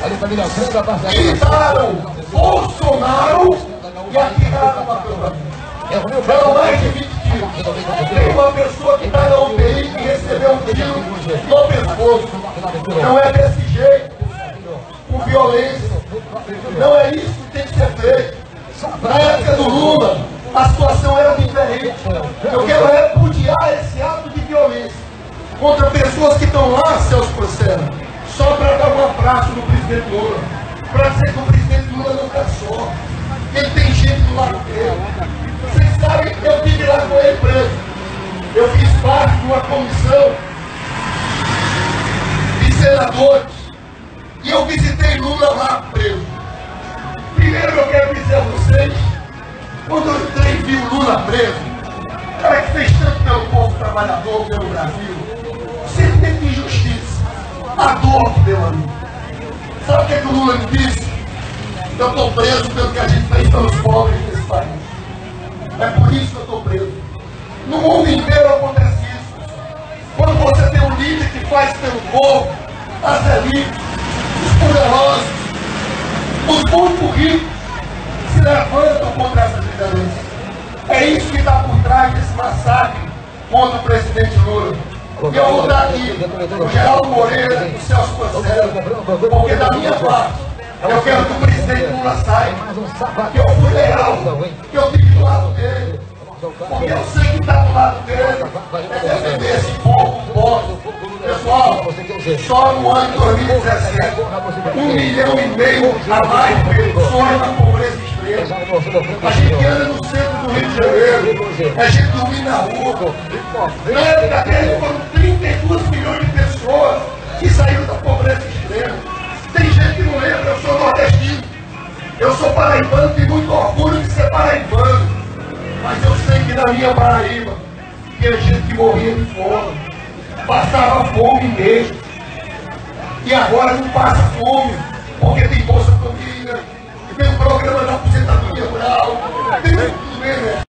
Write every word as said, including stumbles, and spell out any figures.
Quitaram Bolsonaro e atiraram uma pessoa. Foram mais de vinte tiros. Tem uma pessoa que está na U T I que recebeu um tiro no pescoço. Não é desse jeito, com violência. Não é isso que tem que ser feito. Na época do Lula, a situação era diferente. Eu quero repudiar esse ato de violência contra pessoas que estão lá, Celso Porcela, só para dar um abraço no presidente Lula, para dizer que o presidente Lula não está só. Ele tem gente do lado dele. Vocês sabem que eu tive lá com ele preso. Eu fiz parte de uma comissão de senadores e eu visitei Lula lá preso. Primeiro eu quero dizer a vocês, quando eu entrei e vi o Lula preso, o cara que fez tanto pelo povo trabalhador, pelo Brasil, sentimento de injustiça, a dor que deu a mim. Sabe o que, é que o Lula me disse? Eu estou preso pelo que a gente fez pelos pobres desse país. É por isso que eu estou preso. No mundo inteiro acontece isso. Quando você tem um líder que faz pelo povo, as elites, os poderosos, os muito ricos se levantam contra essa liderança. É isso que está por trás desse massacre contra o presidente Lula. E eu vou dar aqui o Geraldo Moreira e o Celso Porcela, porque da minha parte, eu quero que o presidente Lula saiba que eu fui leal, que eu fiquei do lado dele, porque eu sei que está do lado dele, é defender esse povo pobre. Pessoal, só no ano de dois mil e dezessete, um milhão e meio a mais de pessoas na pobreza extrema. A gente anda no centro do Rio de Janeiro, a gente dorme na rua. Na época dele foram trinta e dois milhões de pessoas que saíram da pobreza extrema. Tem gente que não lembra, eu sou nordestino, eu sou paraibano, tenho muito orgulho de ser paraibano, mas eu sei que na minha Paraíba tinha gente que morria de fome, passava fome mesmo, e agora não passa fome, porque tem Bolsa Família, tem o programa da aposentadoria rural, tem tudo bem, né?